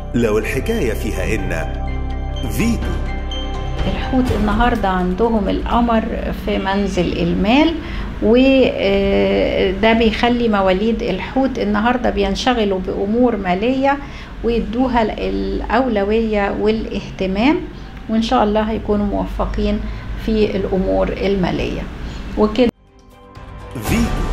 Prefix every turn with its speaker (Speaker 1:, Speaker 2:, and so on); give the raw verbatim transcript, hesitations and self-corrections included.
Speaker 1: لو الحكاية فيها إن فيتو.
Speaker 2: الحوت النهاردة عندهم القمر في منزل المال، وده بيخلي مواليد الحوت النهاردة بينشغلوا بأمور مالية ويدوها الأولوية والاهتمام، وإن شاء الله هيكونوا موفقين في الأمور المالية وكده.
Speaker 1: فيتو.